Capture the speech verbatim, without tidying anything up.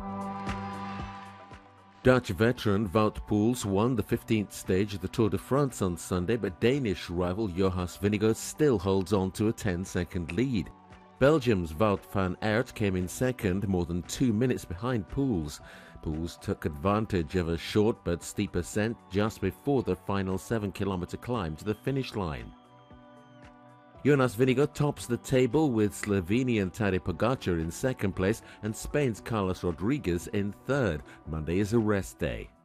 Dutch veteran Wout Poels won the fifteenth stage of the Tour de France on Sunday, but Danish rival Jonas Vingegaard still holds on to a ten-second lead. Belgium's Wout van Aert came in second, more than two minutes behind Poels. Poels took advantage of a short but steep ascent just before the final seven-kilometre climb to the finish line. Jonas Vingegaard tops the table with Slovenian Tadej Pogačar in second place and Spain's Carlos Rodriguez in third. Monday is a rest day.